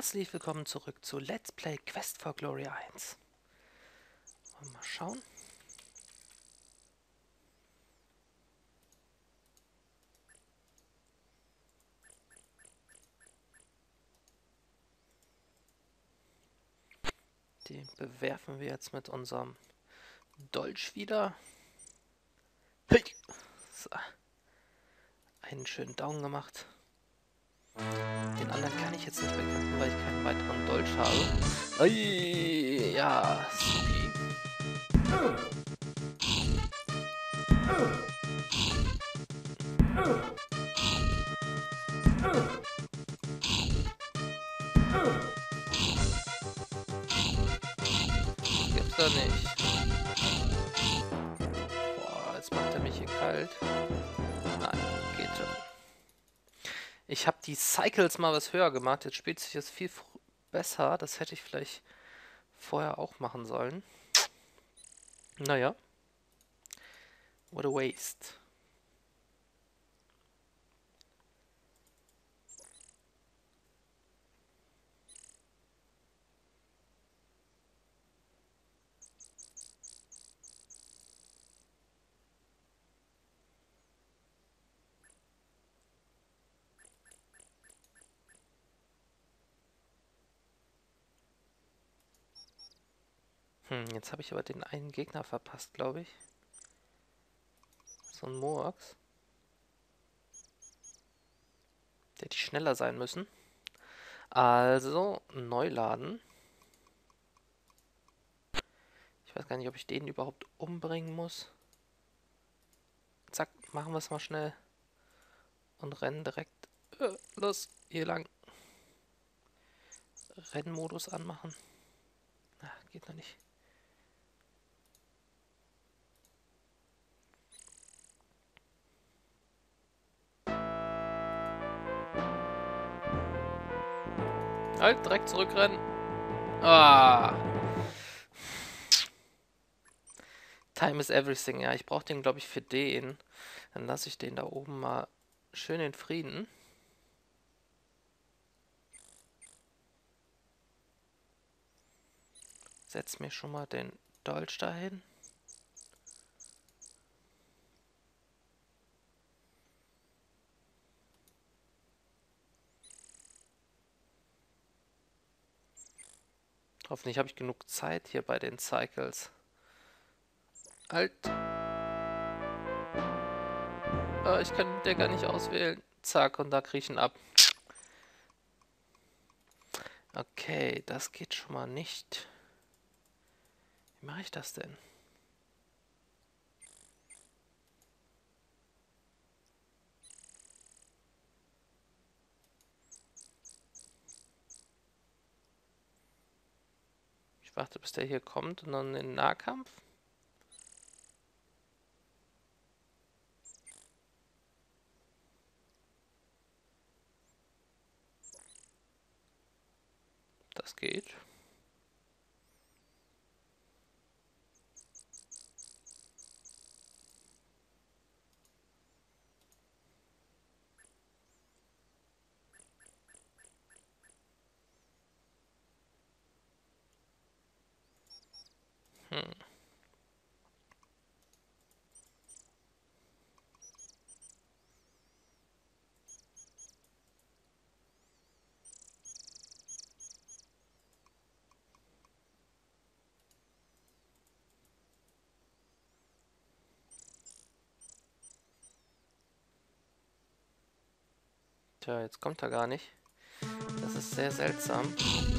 Herzlich willkommen zurück zu Let's Play Quest for Glory 1. Mal schauen. Den bewerfen wir jetzt mit unserem Dolch wieder. So. Einen schönen Daumen gemacht. Den anderen kann ich jetzt nicht bekämpfen, weil ich keinen weiteren Dolch habe. Ui, ja, supi. Gibt's da nicht. Boah, jetzt macht er mich hier kalt. Nein, geht schon. Ich habe die Cycles mal was höher gemacht. Jetzt spielt sich das viel besser. Das hätte ich vielleicht vorher auch machen sollen. Naja. What a waste. Jetzt habe ich aber den einen Gegner verpasst, glaube ich. So ein Murks. Der hätte schneller sein müssen. Also, neu laden. Ich weiß gar nicht, ob ich den überhaupt umbringen muss. Zack, machen wir es mal schnell. Und rennen direkt los, hier lang. Rennmodus anmachen. Ach, geht noch nicht. Halt, direkt zurückrennen. Ah. Time is everything. Ja, ich brauche den, glaube ich, für den. Dann lasse ich den da oben mal schön in Frieden. Setz mir schon mal den Dolch dahin. Hoffentlich habe ich genug Zeit hier bei den Cycles. Halt. Ich kann den gar nicht auswählen. Zack, und da kriege ich ihn ab. Okay, das geht schon mal nicht. Wie mache ich das denn? Ich warte, bis der hier kommt und dann in den Nahkampf. Das geht. Tja, jetzt kommt er gar nicht. Das ist sehr seltsam.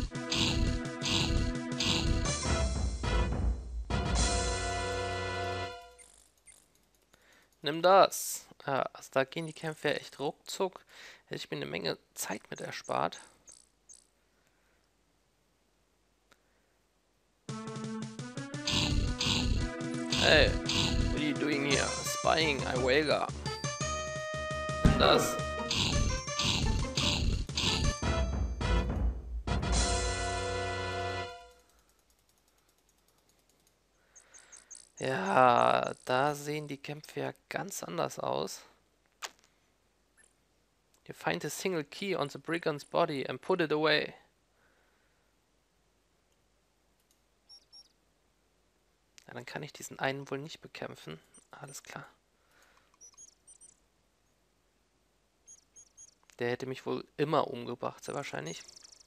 Nimm das! Ja, also da gehen die Kämpfe ja echt ruckzuck. Hätte ich mir eine Menge Zeit mit erspart. Hey, what are you doing here? Spying, Iwega. Nimm das. Ja, da sehen die Kämpfe ja ganz anders aus. You find a single key on the brigand's body and put it away. dann kann ich diesen einen wohl nicht bekämpfen. Alles klar. Der hätte mich wohl immer umgebracht, sehr wahrscheinlich.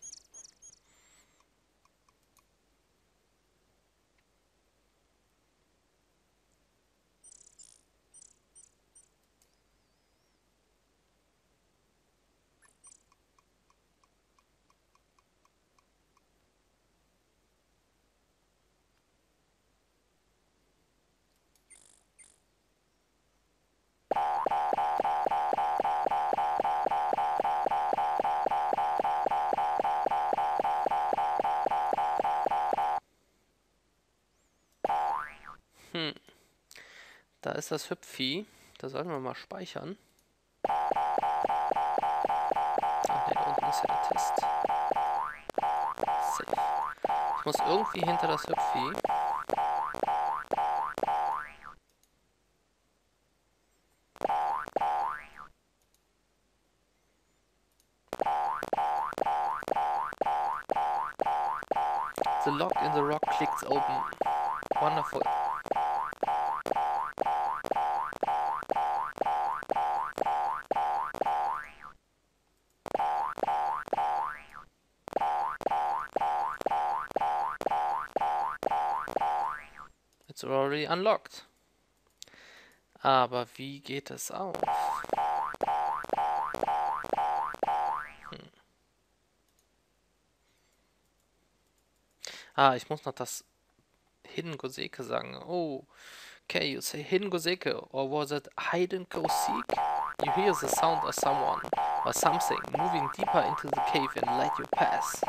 Da ist das Hüpfvieh. Da sollten wir mal speichern. Ach ne, da unten ist ja der Test. Safe. Ich muss irgendwie hinter das Hüpfvieh. The lock in the rock clicks open. Wonderful. It's already unlocked. Aber wie geht es auf? Ah, ich muss noch das Hidden Goseke sagen. Oh, okay, you say Hidden Goseke, or was it Hide and Go Seek? You hear the sound of someone or something moving deeper into the cave and let you pass.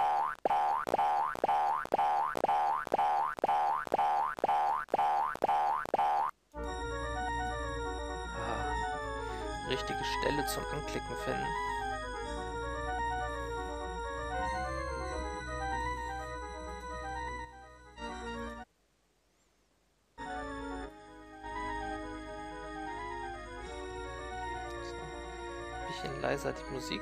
Ah, richtige Stelle zum Anklicken finden. Leiser die Musik.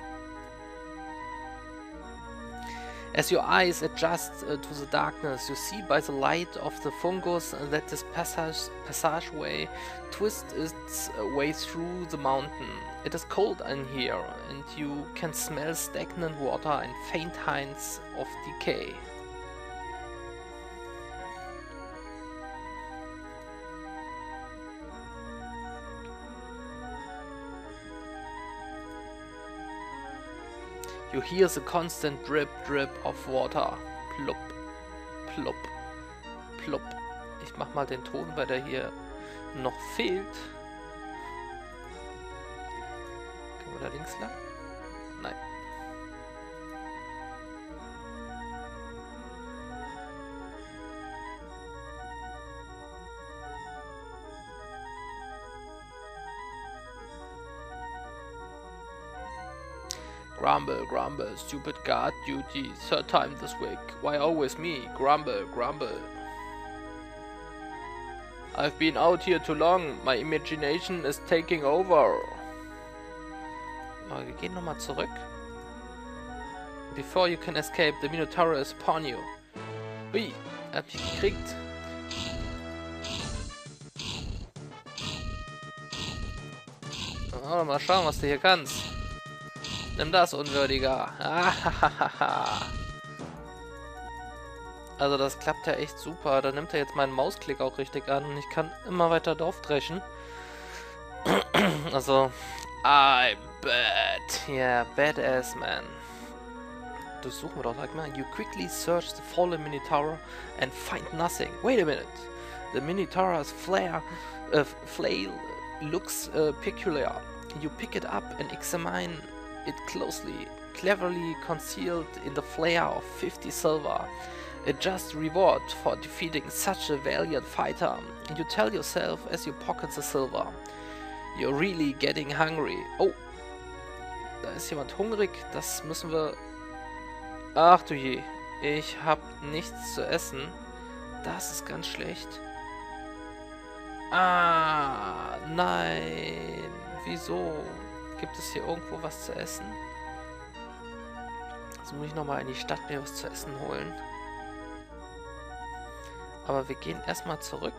As your eyes adjust to the darkness, you see by the light of the fungus that this passageway twists its way through the mountain. It is cold in here, and you can smell stagnant water and faint hints of decay. You hear the constant drip, drip of water. Plupp, plupp, plupp. Ich mach mal den Ton, weil der hier noch fehlt. Können wir da links lang? Nein. Grumble, grumble, stupid guard duty, third time this week. Why always me? Grumble, grumble. I've been out here too long. My imagination is taking over. Aber wir gehen nochmal zurück. Before you can escape, the Minotaur is upon you. Ui, er hat mich gekriegt. Oh, mal schauen, was du hier kannst. Nimm das, Unwürdiger. Also das klappt ja echt super. Da nimmt er jetzt meinen Mausklick auch richtig an und ich kann immer weiter drauf dreschen. Also, I bet. Yeah, badass, man. Das suchen wir doch, sag mal. You quickly search the fallen Minotaur and find nothing. Wait a minute. The Minotaur's flail looks peculiar. You pick it up and examine it closely, cleverly concealed in the flare of 50 silver. A just reward for defeating such a valiant fighter. You tell yourself as you pocket the silver. You're really getting hungry. Oh, da ist jemand hungrig. Das müssen wir... Ach du je, ich hab nichts zu essen. Das ist ganz schlecht. Ah, nein. Wieso? Gibt es hier irgendwo was zu essen? Also muss ich nochmal in die Stadt mir was zu essen holen. Aber wir gehen erstmal zurück.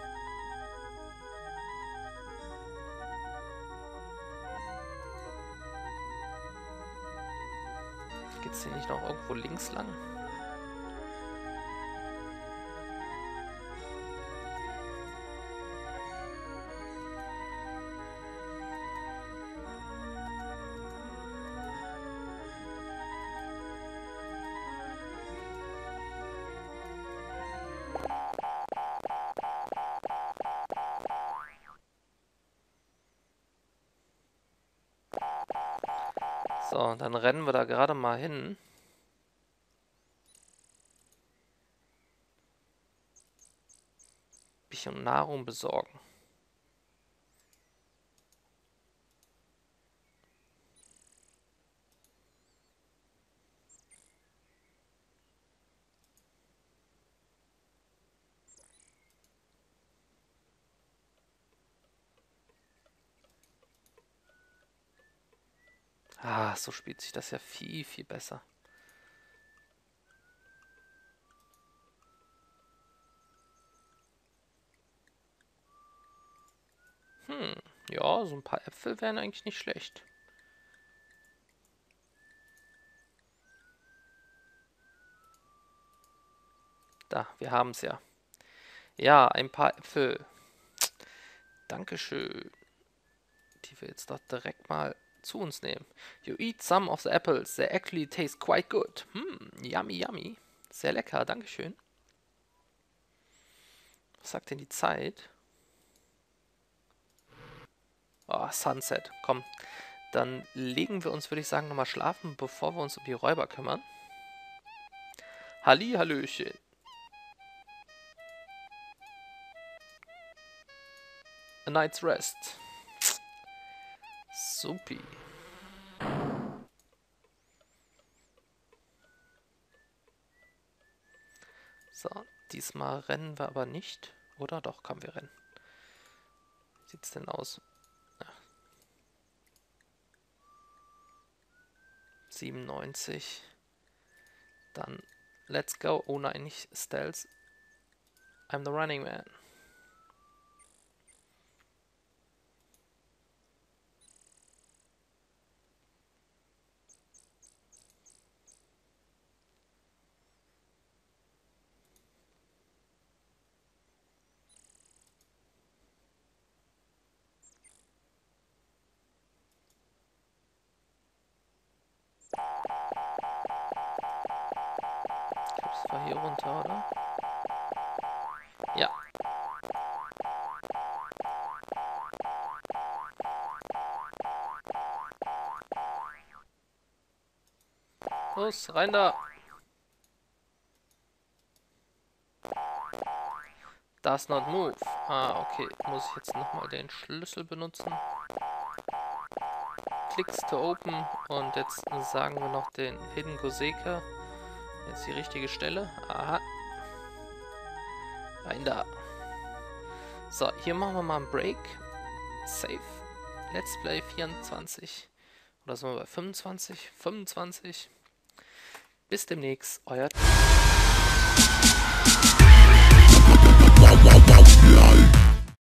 Geht es hier nicht noch irgendwo links lang? So, dann rennen wir da gerade mal hin. Bisschen Nahrung besorgen. Ah, so spielt sich das ja viel, viel besser. Ja, so ein paar Äpfel wären eigentlich nicht schlecht. Da, wir haben es ja. Ja, ein paar Äpfel. Dankeschön. Die wir jetzt doch direkt mal zu uns nehmen. You eat some of the apples. They actually taste quite good. Yummy, yummy. Sehr lecker, dankeschön. Was sagt denn die Zeit? Oh, Sunset. Komm, dann legen wir uns, würde ich sagen, nochmal schlafen, bevor wir uns um die Räuber kümmern. Hallihallöchen. A night's rest. Supi. So, diesmal rennen wir aber nicht. Oder doch, komm, wir rennen. Wie sieht's denn aus? Ja. 97. Dann let's go. Oh nein, nicht Stealth. I'm the running man. Ich glaube, es war hier runter, oder? Ja. Los, rein da! Does not move. Ah, okay. Muss ich jetzt nochmal den Schlüssel benutzen. Clicks to open. Und jetzt sagen wir noch den Hidden Goseka. Jetzt die richtige Stelle. Aha. Rein da. So, hier machen wir mal einen Break. Save. Let's Play 24. Oder sind wir bei 25? 25. Bis demnächst. Euer